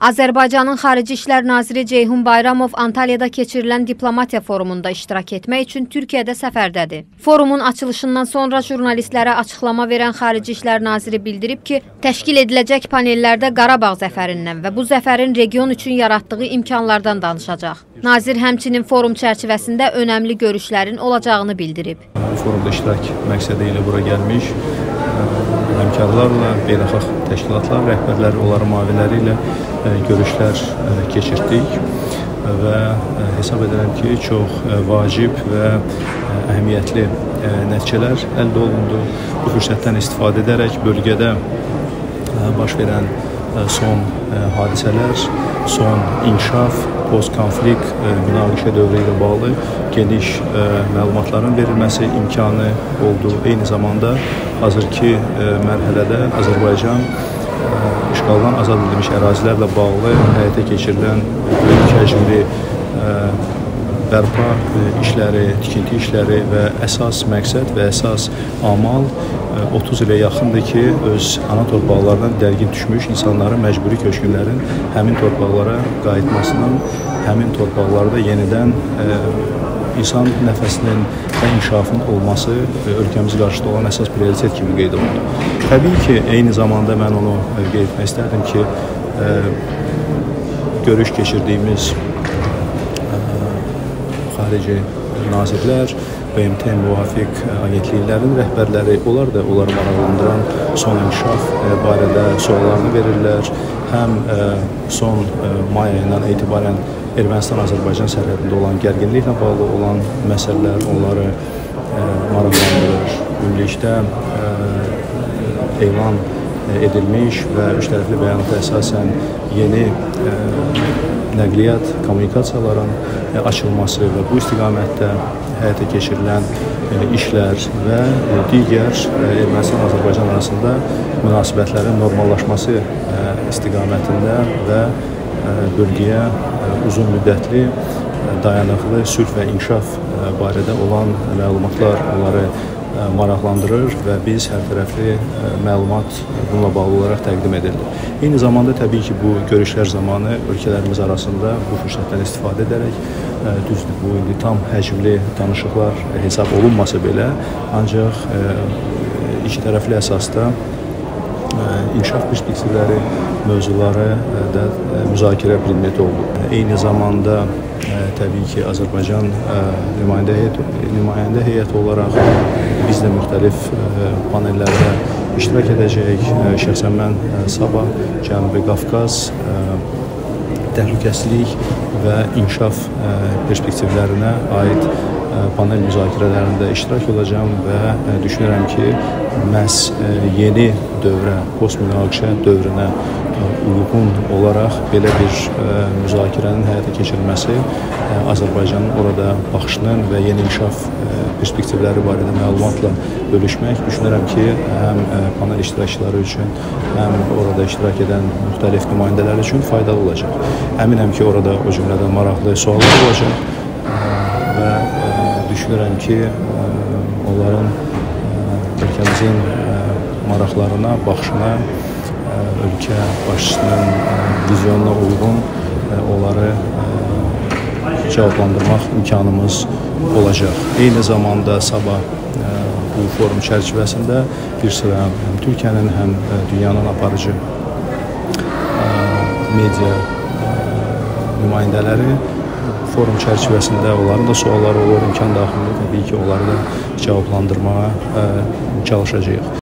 Azərbaycanın Xarici İşlər Naziri Ceyhun Bayramov Antalyada keçirilən diplomatiya forumunda iştirak etmək üçün Türkiyədə səfərdədir. Forumun açılışından sonra jurnalistlərə açıqlama verən Xarici İşlər Naziri bildirib ki, təşkil ediləcək panellərdə Qarabağ zəfərindən və bu zəfərin region üçün yaratdığı imkanlardan danışacaq. Nazir həmçinin forum çərçivəsində önəmli görüşlərin olacağını bildirib. Forumda iştirak məqsədi ilə bura gəlmiş həmkarlarla, beynəlxalq təşkilatlar rəhbərləri, onların müavinləri ilə görüşlər keçirdik və hesab edirəm ki, çox vacib və əhəmiyyətli nəticələr əldə olundu. Bu fürsətdən istifadə edərək bölgədə baş verən son hadisələr, son inkişaf, post-konflikt münaqişə dövrü ilə bağlı geniş məlumatların verilməsi imkanı oldu. Eyni zamanda hazırki mərhələdə Azərbaycan işğaldan azad edilmiş ərazilərlə bağlı həyata keçirilən böyük həcmli bərpa işləri, tikinti işləri və əsas məqsəd və əsas amal 30 ilə yaxındır ki, öz ana torpaqlarından dərgin düşmüş insanların, məcburi köçkünlərin həmin torpaqlara qayıtmasının, həmin torpaqlarda yenidən insan nəfəsinin və inkişafın olması ölkəmiz qarşısında olan əsas prioritet kimi qeyd olundu. Təbii ki, eyni zamanda mən onu qeyd etmək istərdim ki, görüş keçirdiyimiz xarici nazirlər, BMT müvafiq agentliklərin rəhbərləri, onlar da onları maraqlandıran son inkişaf barədə suallarını verirlər. Həm son may ayından etibarən Ermənistan-Azərbaycan sərhədində olan gərginliklə bağlı olan məsələlər onları maraqlandırır. Ümumilikdə elan edilmiş və üçtərəfli bəyanata əsasən yeni nəqliyyat, kommunikasiyaların açılması və bu istiqamətdə həyata keçirilən işlər və digər Ermənistan-Azərbaycan arasında münasibətlərin normallaşması istiqamətində və bölgəyə uzun müddətli dayanıqlı sülh və inkişaf barədə olan məlumatlar onları maraqlandırır və biz hər tərəfli məlumat bununla bağlı olaraq təqdim edilir. Eyni zamanda təbii ki, bu görüşlər zamanı ölkələrimiz arasında bu fürsətdən istifadə edərək düzdür, bu indi tam həcmli danışıqlar hesab olunmasa belə, ancaq iki tərəfli əsasda inkişaf perspektivləri, mövzuları da müzakirə predmeti oldu. Eyni zamanda təbii ki, Azərbaycan nümayəndə heyəti olaraq biz də müxtəlif panellərdə iştirak edəcəyik. Şəxsən mən sabah Cənubi Qafqaz təhlükəsizlik və inkişaf perspektivlərinə aid panel müzakirələrində iştirak olacağım və düşünürəm ki, məhz yeni dövrə, post-münaqişə dövrünə uyğun olaraq belə bir müzakirənin həyata keçirilməsi Azərbaycanın orada baxışının və yeni inkişaf perspektivləri barədə məlumatla bölüşmək düşünürəm ki, həm panel iştirakçıları üçün, həm orada iştirak edən müxtəlif nümayəndələr üçün faydalı olacaq. Əminəm ki, orada o cümlədən maraqlı suallar olacaq və düşünürəm ki, onların ölkəmizin maraqlarına, baxışına, ölkə başçısının vizyonuna uyğun onları cavablandırmaq imkanımız olacaq. Eyni zamanda sabah bu forum çərçivəsində bir sıra həm Türkiyənin, həm dünyanın aparıcı media nümayəndələri forum çərçivəsində onların da sualları olur, imkan daxilində təbii ki, onları da cavablandırmağa çalışacağıq.